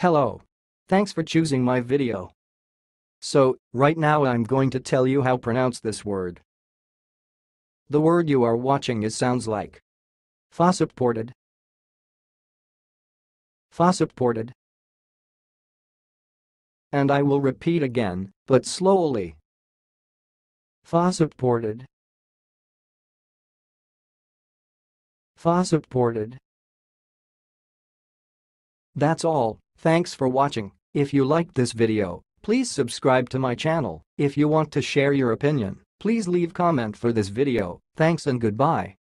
Hello. Thanks for choosing my video. So, right now I'm going to tell you how to pronounce this word. The word you are watching sounds like Fosupported. Fosupported. And I will repeat again, but slowly. Fosupported. Fosupported. That's all. Thanks for watching. If you liked this video, please subscribe to my channel. If you want to share your opinion, please leave comment for this video. Thanks and goodbye.